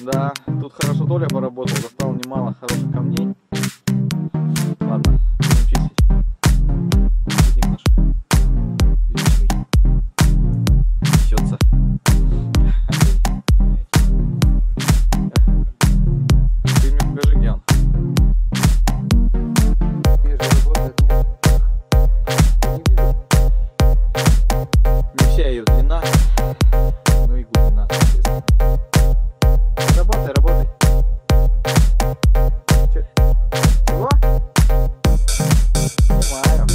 Да, тут хорошо Толя поработал, достал немало хороших камней. Ладно, будем чистить. Спутник наш. Несется. Ты мне покажи, где он. Вижу, работает, нет. Не вижу. Не вся ее длина, но и глубина, соответственно. Работай, работай. Чего? Понимаю.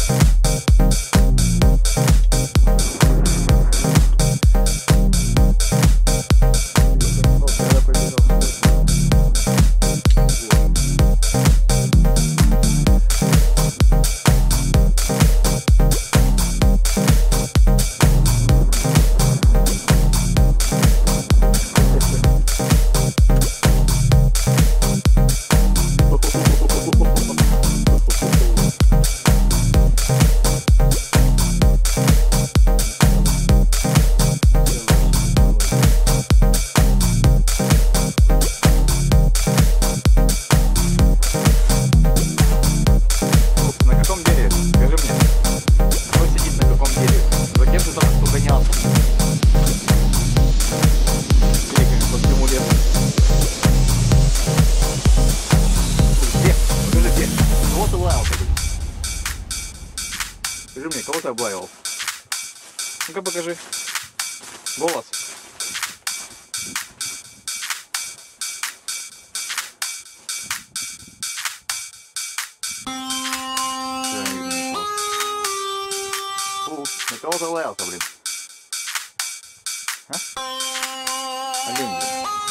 Скажи мне, кого ты облаивал? Ну-ка покажи. Голос. На кого ты лаялся, блин? А? Олень, блин.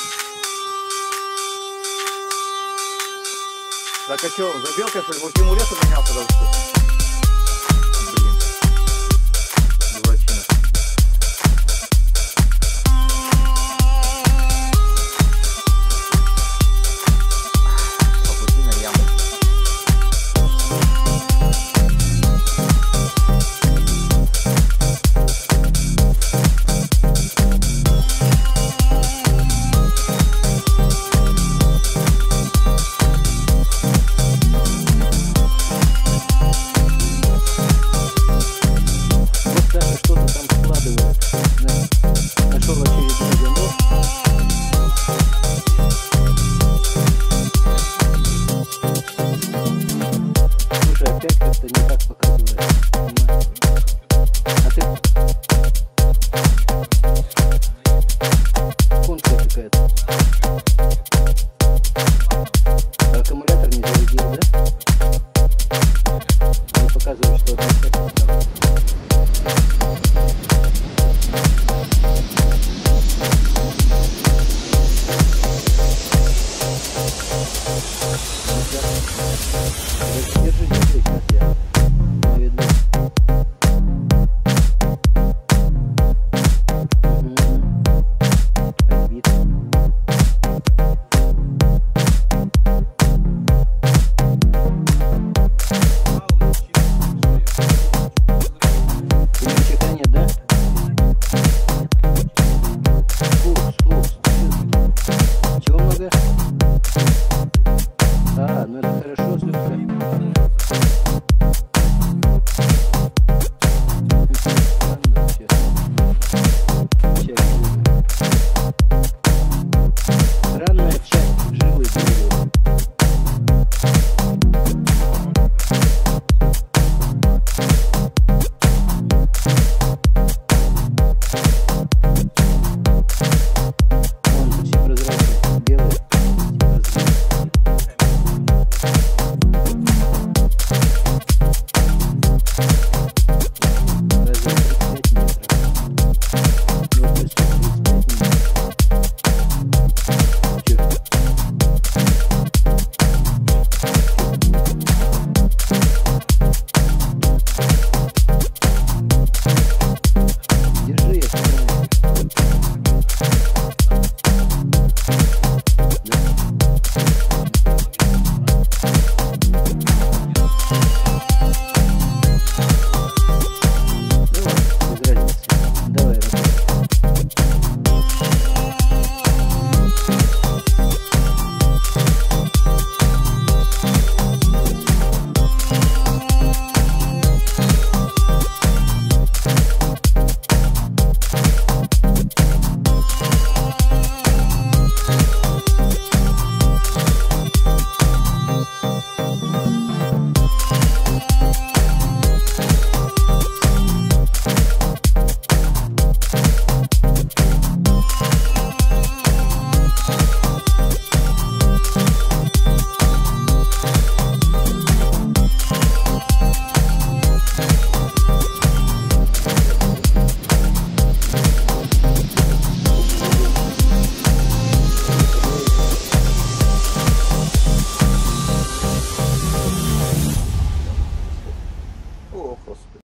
Так а что, за белкой, что ли, по всему лесу гонялся, да, что? Это не так показывает, понимаешь? А ты... Функция какая-то. А аккумулятор не зарядил, да? Не показывает, что одна часть осталась. Держи, держи, сейчас я наведу. Отбит. Ключика нет, да? Слух. Чего много? А, ну это хорошо, слушай. Неплохо.